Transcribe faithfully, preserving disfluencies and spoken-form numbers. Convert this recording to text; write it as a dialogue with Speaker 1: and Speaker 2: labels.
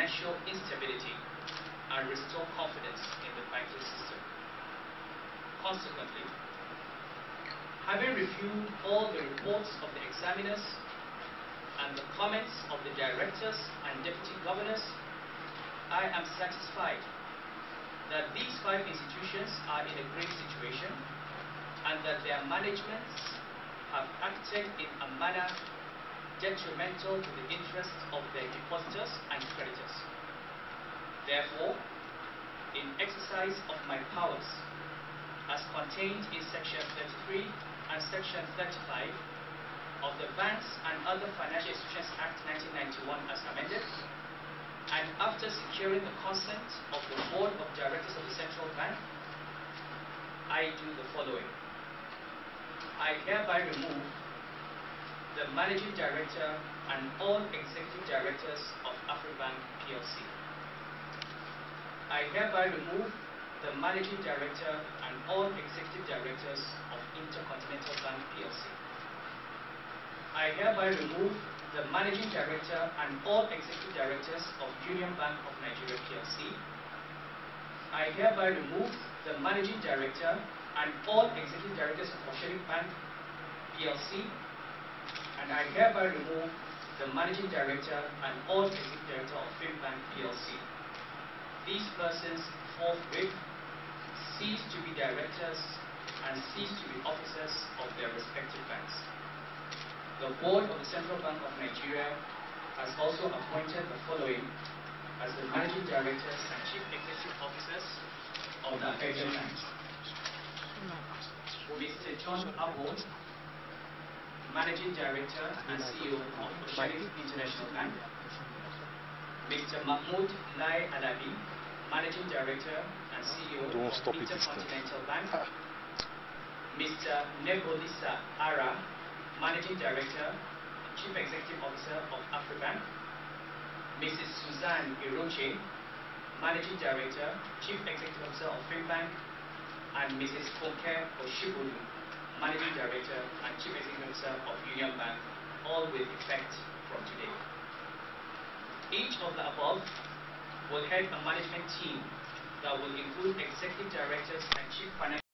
Speaker 1: financial instability and restore confidence in the banking system. Consequently, having reviewed all the reports of the examiners and the comments of the directors and deputy governors, I am satisfied that these five institutions are in a great situation and that their managements have acted in a manner detrimental to the interests of their depositors and creditors. Therefore, in exercise of my powers, as contained in Section thirty-three and Section thirty-five of the Banks and Other Financial Institutions Act nineteen ninety-one as amended, and after securing the consent of the Board of Directors of the Central Bank, I do the following. I hereby remove the Managing Director and all Executive Directors of Afribank P L C. I hereby remove the Managing Director and all Executive Directors of Intercontinental Bank P L C. I hereby remove the Managing Director and all Executive Directors of Union Bank of Nigeria P L C. I hereby remove the Managing Director and all Executive Directors of Oceanic Bank P L C. And I hereby remove the Managing Director and all Executive Director of Finbank P L C. These persons forthwith cease to be directors and cease to be officers of their respective banks. The Board of the Central Bank of Nigeria has also appointed the following as the Managing Directors and Chief Executive Officers of the affected banks. Mister John Abbo, Managing Director and C E O of Oceanic International Bank. Mister Mahmoud Lai Alabi, Managing Director and C E O
Speaker 2: Don't
Speaker 1: of
Speaker 2: stop it
Speaker 1: Intercontinental Bank. Mister Nebolisa Ara, Managing Director, Chief Executive Officer of Afribank. Missus Suzanne Iroche, Managing Director, Chief Executive Officer of Finbank. And Missus Funke Oshibulu, Managing Director and Chief Executive Officer of Union Bank, all with effect from today. Each of the above will head a management team that will include executive directors and chief financial